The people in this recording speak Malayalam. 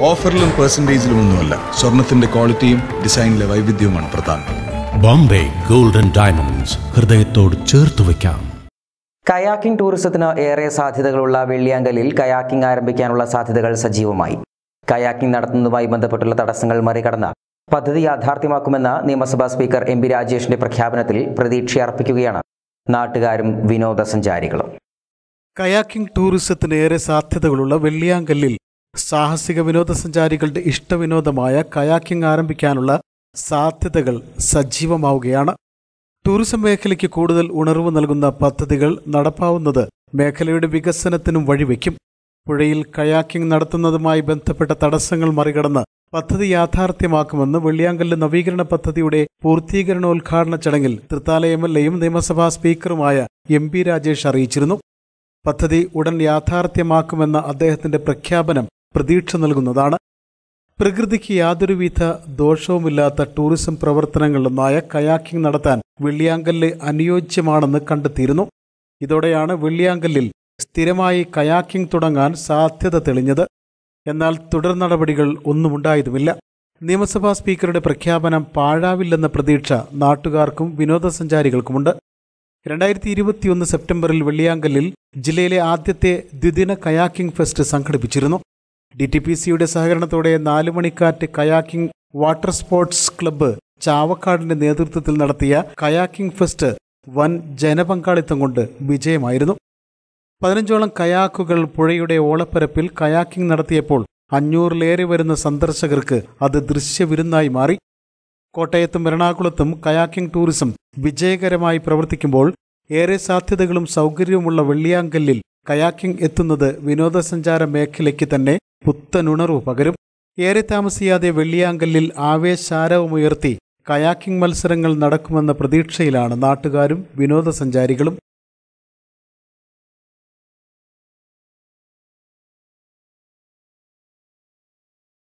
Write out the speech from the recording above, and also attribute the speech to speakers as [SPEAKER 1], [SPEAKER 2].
[SPEAKER 1] ഓഫറിലും പെർസെന്റേജിലുമൊന്നുമല്ല, സ്വർണത്തിന്റെ ക്വാളിറ്റിയും ഡിസൈനിലെ വൈവിധ്യവുമാണ് പ്രധാനം.
[SPEAKER 2] ബോംബെ ഗോൾഡൻ ഡയമണ്ട്സ്, ഹൃദയത്തോട് ചേർത്ത് വയ്ക്കാം.
[SPEAKER 3] കയാക്കിംഗ് ടൂറിസത്തിന് ഏറെ സാധ്യതകളുള്ള വെള്ളിയാങ്കല്ലിൽ കയാക്കിംഗ് ആരംഭിക്കാനുള്ള സാധ്യതകൾ സജീവമായി. കയാക്കിംഗ് നടത്തുന്നതുമായി ബന്ധപ്പെട്ടുള്ള തടസ്സങ്ങൾ മറികടന്ന് പദ്ധതി യാഥാർത്ഥ്യമാക്കുമെന്ന നിയമസഭാ സ്പീക്കർ എം പി രാജേഷിന്റെ പ്രഖ്യാപനത്തിൽ പ്രതീക്ഷയർപ്പിക്കുകയാണ് നാട്ടുകാരും വിനോദസഞ്ചാരികളും.
[SPEAKER 4] കയാക്കിംഗ് ടൂറിസത്തിന് ഏറെ സാധ്യതകളുള്ള വെള്ളിയാങ്കല്ലിൽ സാഹസിക വിനോദസഞ്ചാരികളുടെ ഇഷ്ടവിനോദമായ കയാക്കിംഗ് ആരംഭിക്കാനുള്ള സാധ്യതകൾ സജീവമാവുകയാണ്. ടൂറിസം മേഖലയ്ക്ക് കൂടുതൽ ഉണർവ് നൽകുന്ന പദ്ധതികൾ നടപ്പാവുന്നത് മേഖലയുടെ വികസനത്തിനും വഴിവെക്കും. പുഴയിൽ കയാക്കിംഗ് നടത്തുന്നതുമായി ബന്ധപ്പെട്ട തടസ്സങ്ങൾ മറികടന്ന് പദ്ധതി യാഥാർത്ഥ്യമാക്കുമെന്ന് വെള്ളിയാങ്കല്ല് നവീകരണ പദ്ധതിയുടെ പൂർത്തീകരണോദ്ഘാടന ചടങ്ങിൽ തൃത്താല MLAയും നിയമസഭാ സ്പീക്കറുമായ എം പി രാജേഷ് അറിയിച്ചിരുന്നു. പദ്ധതി ഉടൻ യാഥാർത്ഥ്യമാക്കുമെന്ന അദ്ദേഹത്തിന്റെ പ്രഖ്യാപനം പ്രതീക്ഷ നൽകുന്നതാണ്. പ്രകൃതിക്ക് യാതൊരുവിധ ദോഷവുമില്ലാത്ത ടൂറിസം പ്രവർത്തനങ്ങളിലൊന്നായ കയാക്കിംഗ് നടത്താൻ വെള്ളിയാങ്കല്ല് അനുയോജ്യമാണെന്ന് കണ്ടെത്തിയിരുന്നു. ഇതോടെയാണ് വെള്ളിയാങ്കല്ലിൽ സ്ഥിരമായി കയാക്കിംഗ് തുടങ്ങാൻ സാധ്യത തെളിഞ്ഞത്. എന്നാൽ തുടർ നടപടികൾ ഒന്നുമുണ്ടായതുമില്ല. നിയമസഭാ സ്പീക്കറുടെ പ്രഖ്യാപനം പാഴാവില്ലെന്ന പ്രതീക്ഷ നാട്ടുകാർക്കും വിനോദസഞ്ചാരികൾക്കുമുണ്ട്. 2021 സെപ്റ്റംബറിൽ വെള്ളിയാങ്കല്ലിൽ ജില്ലയിലെ ആദ്യത്തെ ദ്വിദിന കയാക്കിംഗ് ഫെസ്റ്റ് സംഘടിപ്പിച്ചിരുന്നു. DTPCയുടെ സഹകരണത്തോടെ 4 മണിക്കാറ്റ് കയാക്കിംഗ് വാട്ടർ സ്പോർട്സ് ക്ലബ്ബ് ചാവക്കാടിന്റെ നേതൃത്വത്തിൽ നടത്തിയ കയാക്കിംഗ് ഫെസ്റ്റ് വൻ ജനപങ്കാളിത്തം കൊണ്ട് വിജയമായിരുന്നു. 15ഓളം കയാക്കുകൾ പുഴയുടെ ഓളപ്പരപ്പിൽ കയാക്കിംഗ് നടത്തിയപ്പോൾ 500-ലേറെ വരുന്ന സന്ദർശകർക്ക് അത് ദൃശ്യവിരുന്നായി മാറി. കോട്ടയത്തും എറണാകുളത്തും കയാക്കിംഗ് ടൂറിസം വിജയകരമായി പ്രവർത്തിക്കുമ്പോൾ ഏറെ സാധ്യതകളും സൗകര്യവുമുള്ള വെള്ളിയാങ്കല്ലിൽ കയാക്കിംഗ് എത്തുന്നത് വിനോദസഞ്ചാര മേഖലയ്ക്ക് തന്നെ പുത്തനുണർവ് പകരും. ഏറെ താമസിയാതെ വെള്ളിയാങ്കല്ലിൽ ആവേശാരവമുയർത്തി കയാക്കിംഗ് മത്സരങ്ങൾ നടക്കുമെന്ന പ്രതീക്ഷയിലാണ് നാട്ടുകാരും വിനോദസഞ്ചാരികളും.